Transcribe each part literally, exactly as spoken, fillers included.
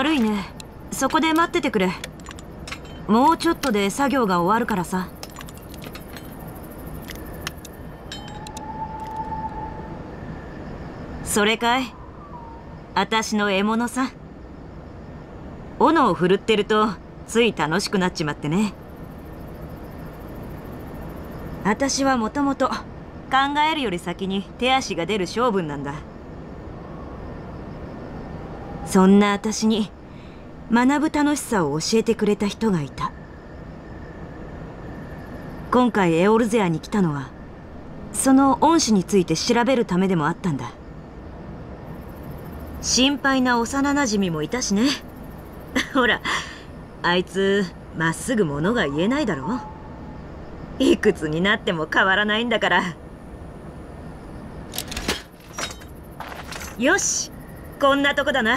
悪いね。そこで待っててくれ。もうちょっとで作業が終わるからさ。それかい、あたしの獲物さ。斧を振るってるとつい楽しくなっちまってね。あたしはもともと考えるより先に手足が出る性分なんだ。そんなあたしに学ぶ楽しさを教えてくれた人がいた。今回エオルゼアに来たのはその恩師について調べるためでもあったんだ。心配な幼なじみもいたしね。ほら、あいつまっすぐものが言えないだろ。いくつになっても変わらないんだから。よし、こんなとこだな。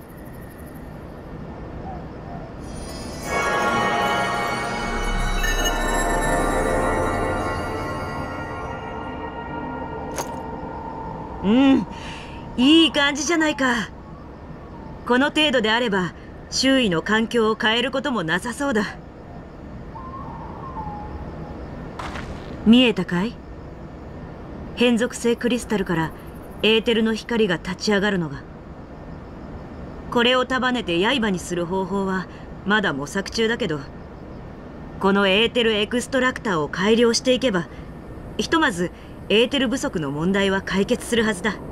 うん、いい感じじゃないか。この程度であれば周囲の環境を変えることもなさそうだ。見えたかい？変属性クリスタルからエーテルの光が立ち上がるのが。これを束ねて刃にする方法はまだ模索中だけど、このエーテルエクストラクターを改良していけばひとまずエーテル不足の問題は解決するはずだ。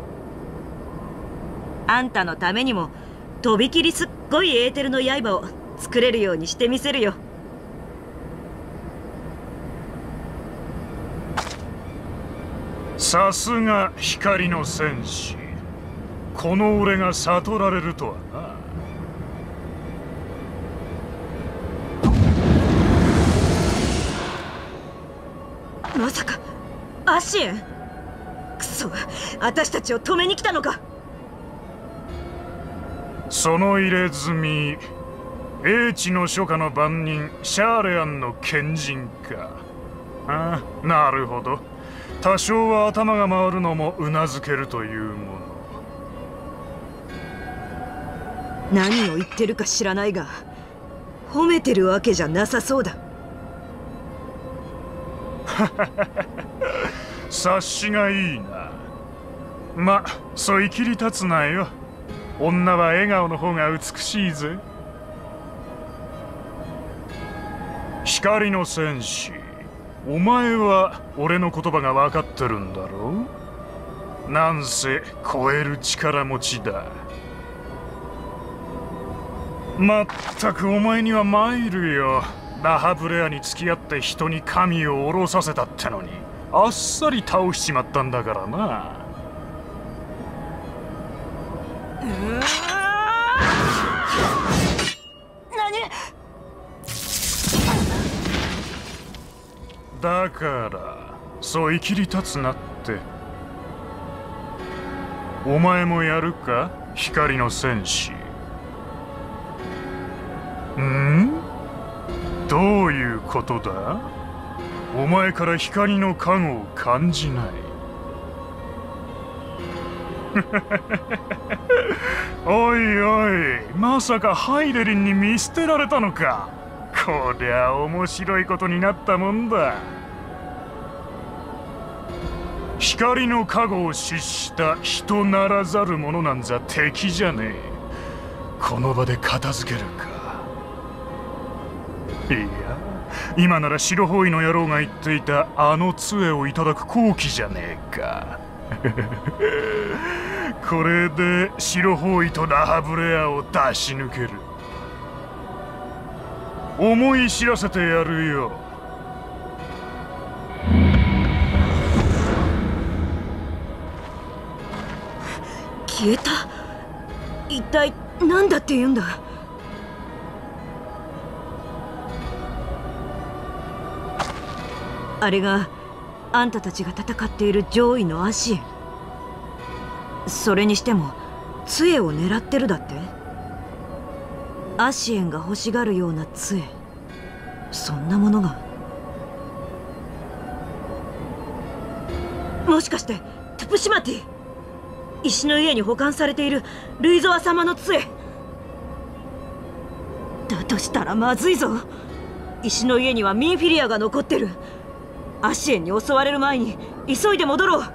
あんたのためにもとびきりすっごいエーテルの刃を作れるようにしてみせるよ。 さすが光の戦士。この俺が悟られるとはな。まさかアシエン？くそ、私たちを止めに来たのか。 その入れ墨、英知の書家の番人シャーレアンの賢人か。ああ、なるほど。多少は頭が回るのもうなずけるというもの。 何を言ってるか知らないが、褒めてるわけじゃなさそうだ。 察しがいいな。ま、そいきり立つなよ。女は笑顔の方が美しいぜ。光の戦士、お前は俺の言葉が分かってるんだろう。なんせ超える力持ちだ。まったくお前には参るよ。ラハブレアに付き合って人に神を下ろさせたってのにあっさり倒しちまったんだからな。だからそういきり立つなって。お前もやるか、光の戦士。ん？どういうことだ？お前から光の加護を感じない。おいおい、まさかハイデリンに見捨てられたのか。こりゃ面白いことになったもんだ。光の加護を失した人ならざる者なんざ敵じゃねえ。この場で片付けるか。いや、今なら白包囲の野郎が言っていたあの杖をいただく好機じゃねえか。これで白包囲とラハブレアを出し抜ける。思い知らせてやるよ。 消えた。一体何だって言うんだ。あれがあんたたちが戦っている上位のアシエン。それにしても杖を狙ってるだって。アシエンが欲しがるような杖、そんなものが。もしかしてトゥプシマティ、石の家に保管されているルイゾア様の杖。 だとしたらまずいぞ。石の家にはミンフィリアが残ってる。アシエンに襲われる前に急いで戻ろう。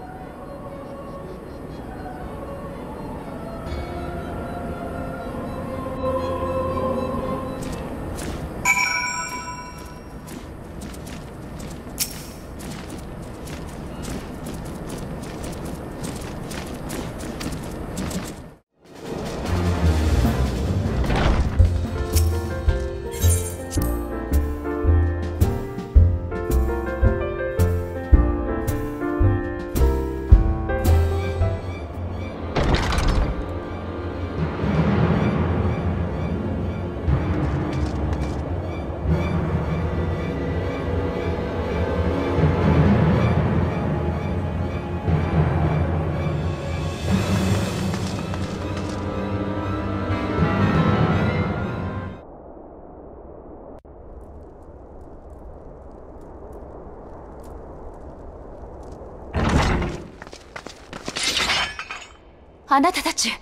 あなたたち。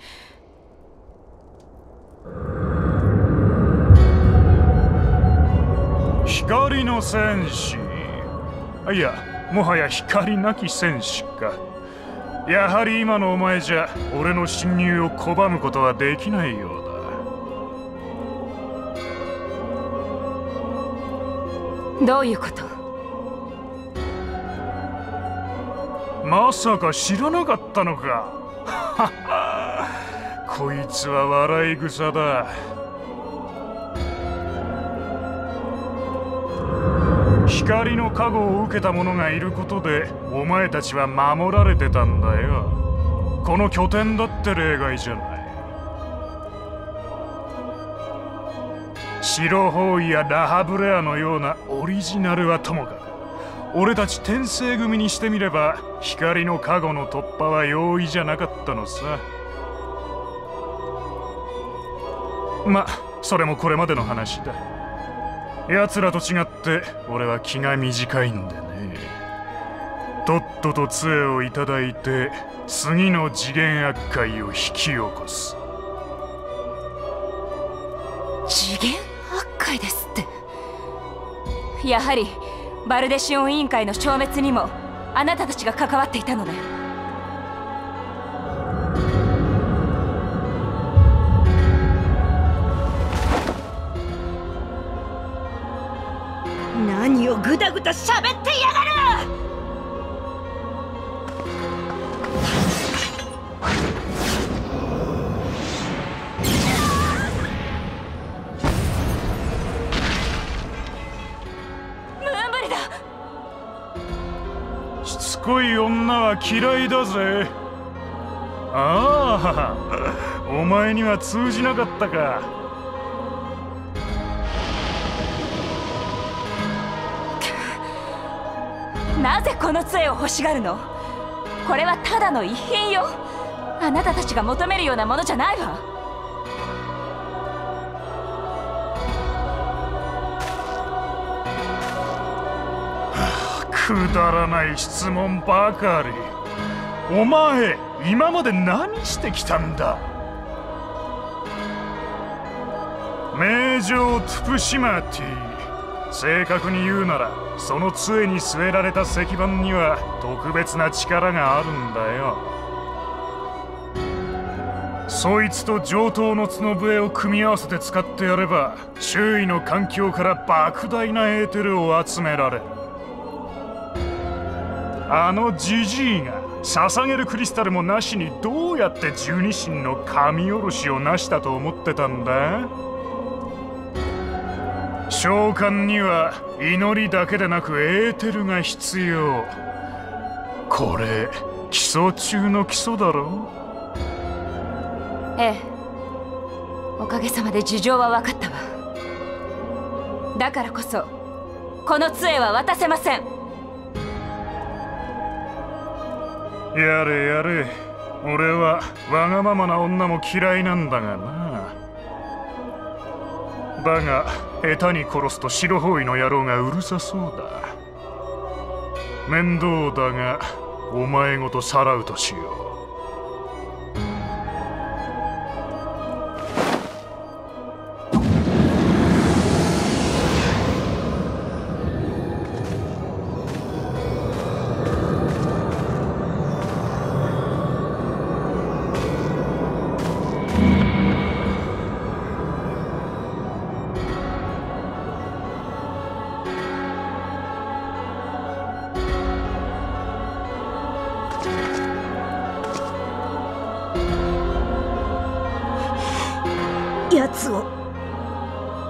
光の戦士。いや、もはや光なき戦士か。やはり今のお前じゃ俺の侵入を拒むことはできないようだ。どういうこと？ まさか知らなかったのか。こいつは笑い草だ。光の加護を受けた者がいることでお前たちは守られてたんだよ。この拠点だって例外じゃない。白包囲やラハブレアのようなオリジナルはともかく、俺たち天聖組にしてみれば光の加護の突破は容易じゃなかったのさ。ま、それもこれまでの話だ。奴らと違って俺は気が短いんでね。とっとと杖をいただいて次の次元悪界を引き起こす。 次元悪界ですって。やはりバルデシオン委員会の消滅にもあなたたちが関わっていたのね。 何をぐだぐだ喋ってやがる！ しつこい女は嫌いだぜ。ああ、お前には通じなかったか。 なぜこの杖を欲しがるの？これはただの遺品よ。あなたたちが求めるようなものじゃないわ。 くだらない質問ばかり。お前今まで何してきたんだ？名城トゥプシマティ。正確に言うならその杖に据えられた石板には特別な力があるんだよ。そいつと上等の角笛を組み合わせて使ってやれば周囲の環境から莫大なエーテルを集められる。あのジジイが捧げるクリスタルもなしにどうやって十二神の神おろしを成したと思ってたんだ？召喚には祈りだけでなくエーテルが必要。これ基礎中の基礎だろ？ ええ、おかげさまで事情は分かったわ。だからこそこの杖は渡せません。 やれやれ、俺はわがままな女も嫌いなんだがな。だが下手に殺すと白包囲の野郎がうるさそうだ。面倒だがお前ごとさらうとしよう。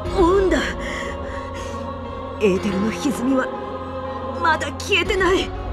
追うんだ。エーテルの歪みはまだ消えてない。